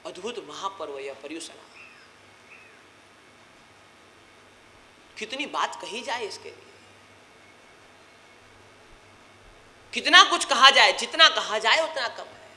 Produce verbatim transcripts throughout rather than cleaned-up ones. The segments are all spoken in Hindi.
अद्भुत महापर्व यह पर्युषणा। कितनी बात कही जाए इसके लिए, कितना कुछ कहा जाए, जितना कहा जाए उतना कम है।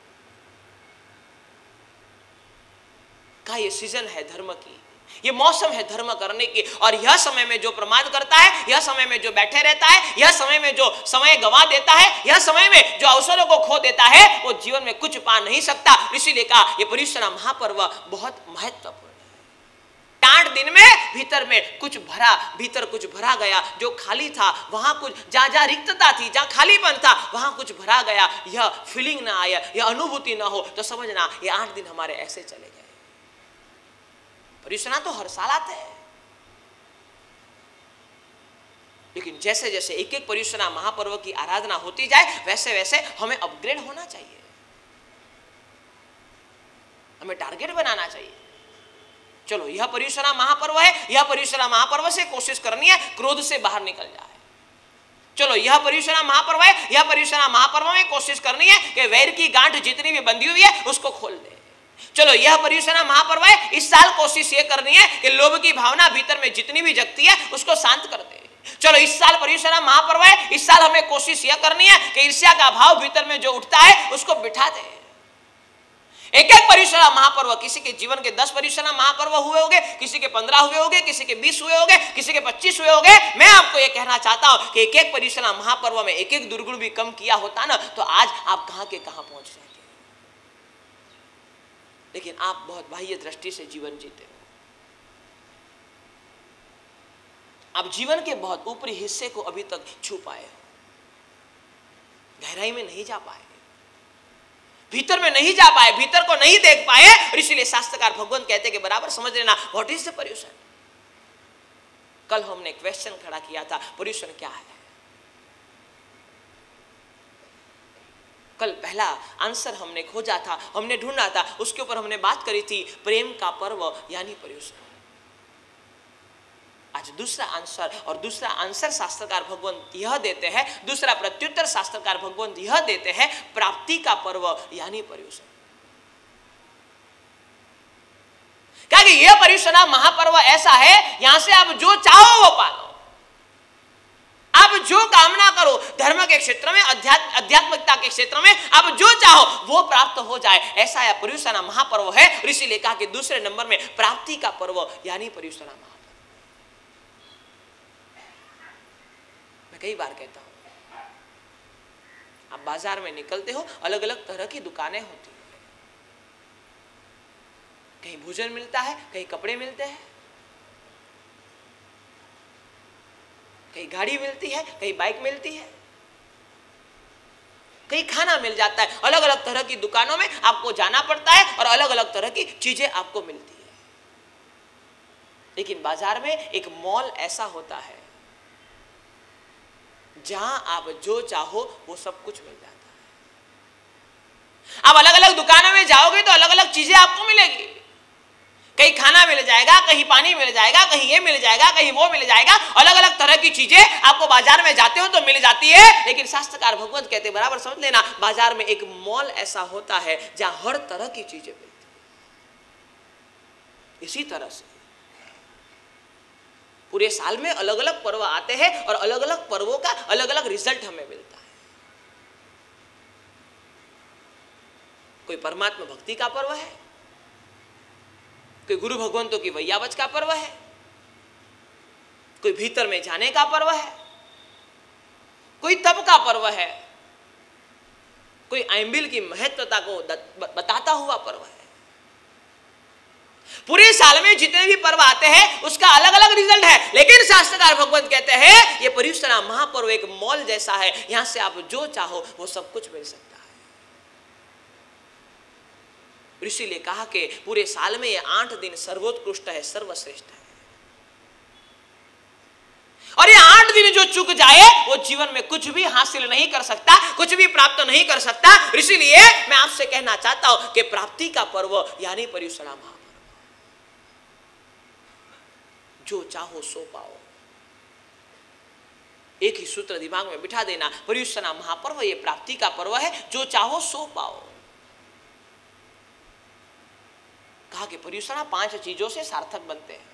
का ये सीजन है धर्म की, ये मौसम है धर्म करने की। और यह समय में जो प्रमाद करता है, यह समय में जो बैठे रहता है, यह समय में जो समय गंवा देता है, यह समय में जो अवसरों को खो देता है, वो जीवन में कुछ पा नहीं सकता। इसीलिए कहा ये पर्युषणा महापर्व बहुत महत्वपूर्ण है। आठ दिन में भीतर में कुछ भरा, भीतर कुछ भरा गया। जो खाली था वहां कुछ, जहां जहां रिक्तता थी, जहां खालीपन था, वहां कुछ भरा गया। यह फीलिंग ना आया, यह अनुभूति ना हो तो समझना ये आठ दिन हमारे ऐसे चले गए। पर्युषणा तो हर साल आते हैं, लेकिन जैसे जैसे एक एक पर्युषणा महापर्व की आराधना होती जाए, वैसे वैसे हमें अपग्रेड होना चाहिए, हमें टारगेट बनाना चाहिए। चलो यह पर्युषणा महापर्व है, यह पर्युषणा महापर्व से कोशिश करनी है क्रोध से बाहर निकल जाए। चलो यह पर्युषणा महापर्व है, यह पर्युषणा महापर्व में कोशिश करनी है कि वैर की गांठ जितनी भी बंधी हुई है उसको खोल दे। चलो यह पर्युषणा महापर्व है, इस साल कोशिश ये करनी है कि लोभ की भावना भीतर में जितनी भी जगती है उसको शांत कर दे। चलो इस साल पर्युषणा महापर्व है, इस साल हमें कोशिश यह करनी है कि ईर्ष्या का भाव भीतर में जो उठता है उसको बिठा दे। एक एक पर्युषणा महापर्व, किसी के जीवन के दस पर्युषणा महापर्व हुए होंगे, किसी के पंद्रह हुए होंगे, किसी के बीस हुए होंगे, किसी के पच्चीस हुए होंगे। मैं आपको यह कहना चाहता हूं कि एक एक पर्युषणा महापर्व में एक एक दुर्गुण भी कम किया होता ना तो आज आप कहां के कहां पहुंच जाते। लेकिन आप बहुत बाह्य दृष्टि से जीवन जीते हो, आप जीवन के बहुत ऊपरी हिस्से को अभी तक छू पाए हो, गहराई में नहीं जा पाए, भीतर में नहीं जा पाए, भीतर को नहीं देख पाए। और इसीलिए शास्त्रकार भगवान कहते कि बराबर समझ लेना व्हाट इज द पर्युषण। कल हमने क्वेश्चन खड़ा किया था, पर्युषण क्या है। कल पहला आंसर हमने खोजा था, हमने ढूंढा था, उसके ऊपर हमने बात करी थी प्रेम का पर्व यानी पर्युषण। आज दूसरा आंसर, और दूसरा आंसर शास्त्रकार भगवान यह देते हैं, दूसरा प्रत्युत्तर शास्त्रकार भगवान यह देते हैं प्राप्ति का पर्व यानी पर्युषण। क्या कि यह पर्युषणा महापर्व ऐसा है, यहां से आप जो चाहो वो पालो, आप जो कामना करो धर्म के क्षेत्र में, अध्यात्म आध्यात्मिकता के क्षेत्र में, आप जो चाहो वो प्राप्त हो जाए, ऐसा यह पर्युषणा महापर्व है। और इसीलिए कहा कि दूसरे नंबर में प्राप्ति का पर्व यानी पर्युषणा महापर्व। मैं कई बार कहता हूं, आप बाजार में निकलते हो, अलग अलग तरह की दुकानें होती है, कहीं भोजन मिलता है, कहीं कपड़े मिलते हैं, कहीं गाड़ी मिलती है, कहीं बाइक मिलती है, कहीं खाना मिल जाता है। अलग अलग तरह की दुकानों में आपको जाना पड़ता है और अलग अलग तरह की चीजें आपको मिलती है। लेकिन बाजार में एक मॉल ऐसा होता है जहां आप जो चाहो वो सब कुछ मिल जाता है। आप अलग अलग दुकानों में जाओगे तो अलग अलग चीजें आपको मिलेगी, कहीं खाना मिल जाएगा, कहीं पानी मिल जाएगा, कहीं ये मिल जाएगा, कहीं वो मिल जाएगा। अलग अलग तरह की चीजें आपको बाजार में जाते हो तो मिल जाती है। लेकिन शास्त्रकार भगवंत कहते हैं बराबर समझ लेना, बाजार में एक मॉल ऐसा होता है जहां हर तरह की चीजें मिलती है। इसी तरह से पूरे साल में अलग अलग पर्व आते हैं और अलग अलग पर्वों का अलग अलग रिजल्ट हमें मिलता है। कोई परमात्मा भक्ति का पर्व है, कोई गुरु भगवंतों की वैयावच का पर्व है, कोई भीतर में जाने का पर्व है, कोई तप का पर्व है, कोई आइंबिल की महत्वता को बताता हुआ पर्व है। पूरे साल में जितने भी पर्व आते हैं उसका अलग अलग रिजल्ट है। लेकिन शास्त्रकार भगवंत कहते हैं ये पर्युषणा महापर्व एक मॉल जैसा है, यहां से आप जो चाहो वो सब कुछ मिल सकता है। ऋषि ने कहा कि पूरे साल में ये आठ दिन सर्वोत्कृष्ट है, सर्वश्रेष्ठ है। और ये आठ दिन जो चुक जाए वो जीवन में कुछ भी हासिल नहीं कर सकता, कुछ भी प्राप्त नहीं कर सकता। इसीलिए मैं आपसे कहना चाहता हूं कि प्राप्ति का पर्व यानी पर्युषणा महापर्व, जो चाहो सो पाओ। एक ही सूत्र दिमाग में बिठा देना, पर्युषणा महापर्व ये प्राप्ति का पर्व है, जो चाहो सो पाओ। कहा कि पर्युषणा पांच चीजों से सार्थक बनते हैं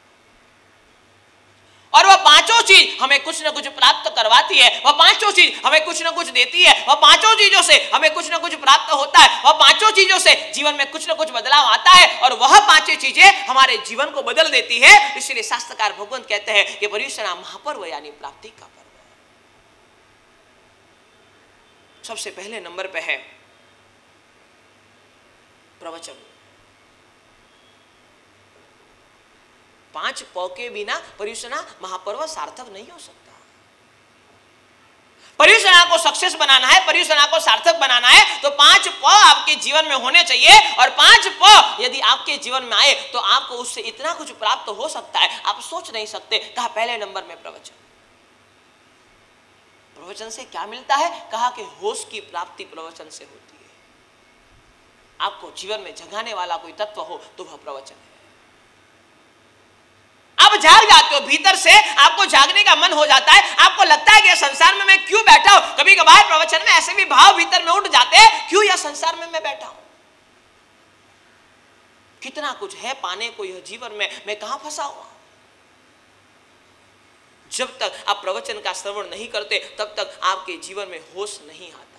और वह पांचों चीज हमें कुछ ना कुछ प्राप्त करवाती है, वह पांचों चीज हमें कुछ ना कुछ देती है, वह पांचों चीजों से हमें कुछ ना कुछ प्राप्त होता है, वह पांचों चीजों से जीवन में कुछ ना कुछ बदलाव आता है और वह पांचों चीजें हमारे जीवन को बदल देती है। इसलिए शास्त्रकार भगवंत कहते हैं कि पर्युषणा महापर्व यानी प्राप्ति का पर्व। सबसे पहले नंबर पे है प्रवचन। पांच पौ के बिना पर्युषणा महापर्व सार्थक नहीं हो सकता। पर्युषणा को सक्सेस बनाना है, पर्युषणा को सार्थक बनाना है तो पांच प आपके जीवन में होने चाहिए और पांच प यदि आपके जीवन में आए तो आपको उससे इतना कुछ प्राप्त हो सकता है आप सोच नहीं सकते। कहा पहले नंबर में प्रवचन। प्रवचन से क्या मिलता है? कहा कि होश की प्राप्ति प्रवचन से होती है। आपको जीवन में जगाने वाला कोई तत्व हो तो वह प्रवचन है। आप जाग जाते हो, भीतर से आपको जागने का मन हो जाता है, आपको लगता है कि संसार में मैं क्यों बैठा हूं। कभी कभार प्रवचन में ऐसे भी भाव भीतर में उठ जाते हैं, क्यों यह संसार में मैं बैठा हूं, कितना कुछ है पाने को यह जीवन में, मैं कहां फंसा हुआ। जब तक आप प्रवचन का श्रवण नहीं करते तब तक आपके जीवन में होश नहीं आता।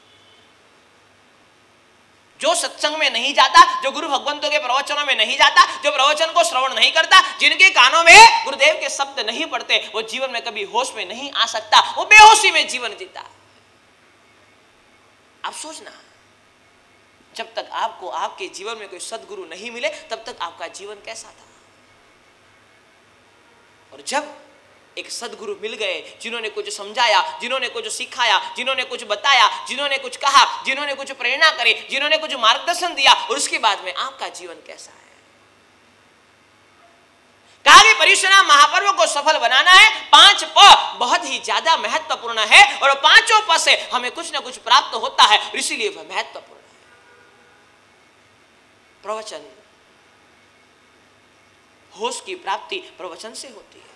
जो सत्संग में नहीं जाता, जो गुरु भगवंतों के प्रवचनों में नहीं जाता, जो प्रवचन को श्रवण नहीं करता, जिनके कानों में गुरुदेव के शब्द नहीं पड़ते, वो जीवन में कभी होश में नहीं आ सकता, वो बेहोशी में जीवन जीता। आप सोचना, जब तक आपको आपके जीवन में कोई सद्गुरु नहीं मिले तब तक आपका जीवन कैसा था। और जब एक सद्गुरु मिल गए, जिन्होंने कुछ समझाया, जिन्होंने कुछ सिखाया, जिन्होंने कुछ बताया, जिन्होंने कुछ कहा, जिन्होंने कुछ प्रेरणा करे, जिन्होंने कुछ मार्गदर्शन दिया, और उसके बाद में आपका जीवन कैसा है। कहा कि पर्युषणा महापर्व को सफल बनाना है, पांच प बहुत ही ज्यादा महत्वपूर्ण है और पांचों प से हमें कुछ ना कुछ प्राप्त होता है, इसीलिए वह महत्वपूर्ण है। प्रवचन, होश की प्राप्ति प्रवचन से होती है।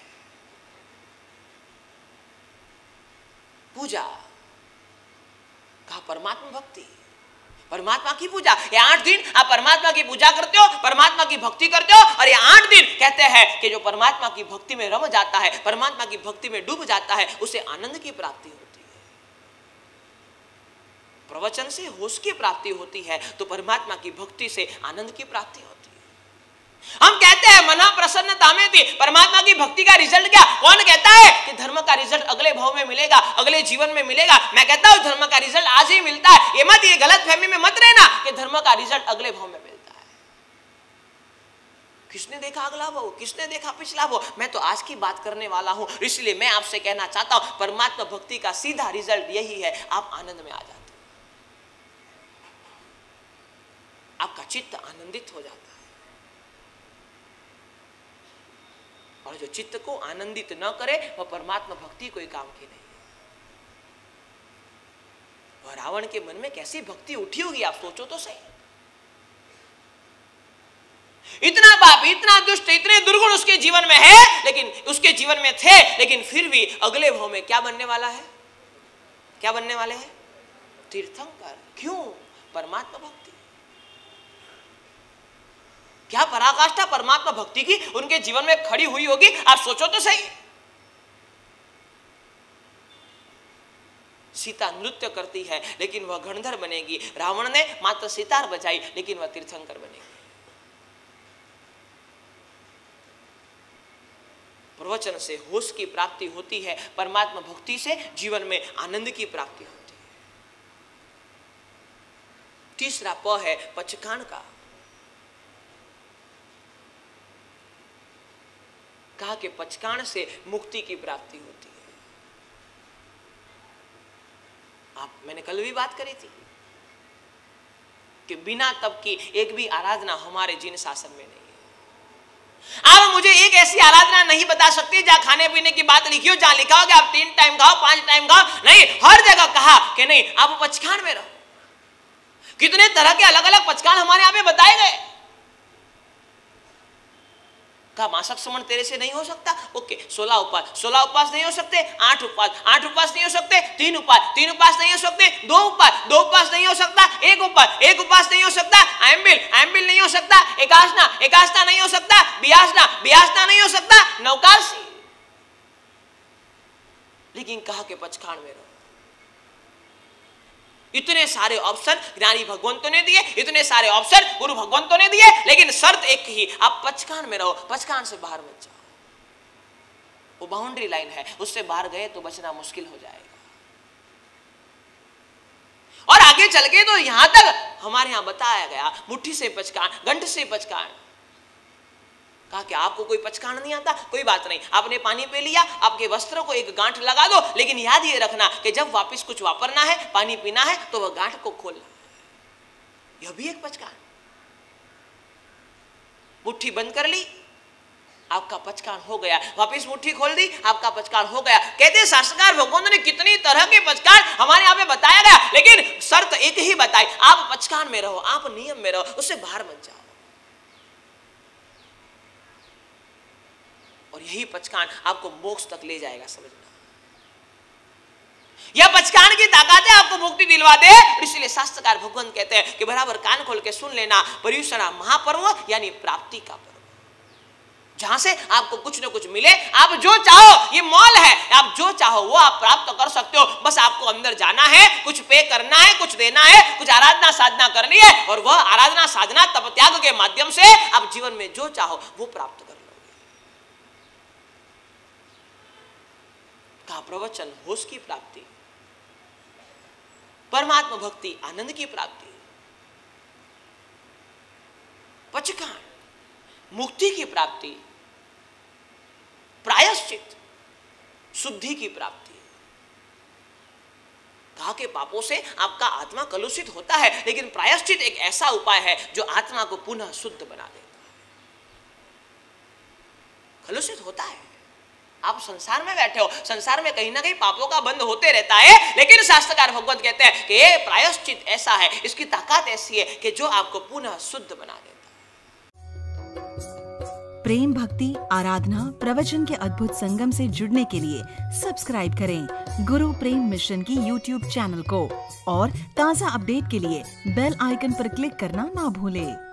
पूजा, कहा परमात्मा भक्ति, परमात्मा की पूजा। ये आठ दिन आप परमात्मा की पूजा करते हो, परमात्मा की भक्ति करते हो, और ये आठ दिन कहते हैं कि जो परमात्मा की भक्ति में रम जाता है, परमात्मा की भक्ति में डूब जाता है, उसे आनंद की प्राप्ति होती है। प्रवचन से होश की प्राप्ति होती है तो परमात्मा की भक्ति से आनंद की प्राप्ति होती है। हम कहते हैं मना प्रसन्नता में थी, परमात्मा की भक्ति का रिजल्ट क्या? कौन कहता है कि धर्म का रिजल्ट अगले भाव में मिलेगा, अगले जीवन में मिलेगा? मैं कहता हूं धर्म का रिजल्ट आज ही मिलता है। ये मत, ये गलत फहमी में मत रहना कि धर्म का रिजल्ट अगले भाव में मिलता है। किसने देखा अगला भाव, किसने देखा पिछला भाव? मैं तो आज की बात करने वाला हूं, इसलिए मैं आपसे कहना चाहता हूं परमात्मा भक्ति का सीधा रिजल्ट यही है, आप आनंद में आ जाते हो, आपका चित्त आनंदित हो जाता है। और जो चित्त को आनंदित न करे वह परमात्मा भक्ति कोई काम की नहीं है। और रावण के मन में कैसी भक्ति उठी होगी, आप सोचो तो सही। इतना पाप, इतना दुष्ट, इतने दुर्गुण उसके जीवन में है, लेकिन उसके जीवन में थे, लेकिन फिर भी अगले भाव में क्या बनने वाला है? क्या बनने वाले हैं? तीर्थंकर। क्यों? परमात्मा भक्ति। क्या पराकाष्ठा परमात्मा भक्ति की उनके जीवन में खड़ी हुई होगी, आप सोचो तो सही। सीता नृत्य करती है लेकिन वह गणधर बनेगी, रावण ने मात्र सितार बजाई लेकिन वह तीर्थंकर बनेगी। प्रवचन से होश की प्राप्ति होती है, परमात्मा भक्ति से जीवन में आनंद की प्राप्ति होती है। तीसरा प है पचकान का। कहा कि पचकान से मुक्ति की प्राप्ति होती है। आप, मैंने कल भी बात करी थी कि बिना तप की एक भी आराधना हमारे जिन शासन में नहीं है। आप मुझे एक ऐसी आराधना नहीं बता सकते जहां खाने पीने की बात लिखी हो, जहां लिखा हो कि आप तीन टाइम खाओ, पांच टाइम खाओ, नहीं, हर जगह कहा कि नहीं आप पचकान में रहो। कितने तरह के अलग अलग पचकान हमारे यहां पे बताए गए। कहा मासक समन तेरे से नहीं हो सकता, ओके, सोलह उपवास, सोलह उपवास नहीं हो सकते, आठ उपवास, आठ उपवास नहीं हो सकते, तीन उपवास, तीन उपवास नहीं हो सकते, दो उपवास, दो उपवास नहीं हो सकता, एक उपवास, एक उपवास नहीं हो सकता, आयम्बिल, आयम्बिल नहीं हो हो सकता एकासना, एकासना नहीं हो सकता बियासना, बियासना नहीं हो सकता नवकाशी। लेकिन कहा कि पचखान में रहो। इतने सारे ऑप्शन ज्ञानी भगवंतों ने दिए, इतने सारे ऑप्शन गुरु भगवंतों ने दिए, लेकिन शर्त एक ही, आप पचखान में रहो, पचखान से बाहर मत जाओ। वो बाउंड्री लाइन है, उससे बाहर गए तो बचना मुश्किल हो जाएगा। और आगे चल के तो यहां तक हमारे यहां बताया गया, मुट्ठी से पचकान, गंठ से पचकान। कहा कि आपको कोई पचकान नहीं आता, कोई बात नहीं, आपने पानी पी लिया, आपके वस्त्र को एक गांठ लगा दो, लेकिन याद ये रखना कि जब वापस कुछ वापरना है, पानी पीना है, तो वह गांठ को खोलना। यह भी एक पचकान। मुट्ठी बंद कर ली, आपका पचकान हो गया, वापस मुट्ठी खोल दी, आपका पचकान हो गया। कहते हैं शास्त्रकार भगवंत ने कितनी तरह के पचकान हमारे यहाँ पे बताया गया, लेकिन शर्त एक ही बताई, आप पचकान में रहो, आप नियम में रहो, उससे बाहर मत जाओ। और यही पचकान आपको मोक्ष तक ले जाएगा, समझना। यह पचकान की ताकत है आपको मुक्ति दिलवा दे। इसलिए शास्त्रकार भगवंत कहते हैं कि बराबर कान खोल के सुन लेना, पर्युषणा महापर्व यानी प्राप्ति का पर्व, जहां से आपको कुछ न कुछ मिले। आप जो चाहो, ये मॉल है, आप जो चाहो वो आप प्राप्त कर सकते हो। बस आपको अंदर जाना है, कुछ पे करना है, कुछ देना है, कुछ आराधना साधना करनी है, और वह आराधना साधना तप त्याग के माध्यम से आप जीवन में जो चाहो वो प्राप्त कर लोगे। का प्रवचन होश की प्राप्ति, परमात्मा भक्ति आनंद की प्राप्ति, पचकान मुक्ति की प्राप्ति, प्रायश्चित शुद्धि की प्राप्ति। कहा के पापों से आपका आत्मा कलुषित होता है, लेकिन प्रायश्चित एक ऐसा उपाय है जो आत्मा को पुनः शुद्ध बना देता है। कलुषित होता है, आप संसार में बैठे हो, संसार में कहीं ना कहीं पापों का बंध होते रहता है, लेकिन शास्त्रकार भगवत कहते हैं कि ये प्रायश्चित ऐसा है, इसकी ताकत ऐसी है कि जो आपको पुनः शुद्ध बना देता है। प्रेम भक्ति आराधना प्रवचन के अद्भुत संगम से जुड़ने के लिए सब्सक्राइब करें गुरु प्रेम मिशन की यूट्यूब चैनल को, और ताज़ा अपडेट के लिए बेल आइकन पर क्लिक करना ना भूलें।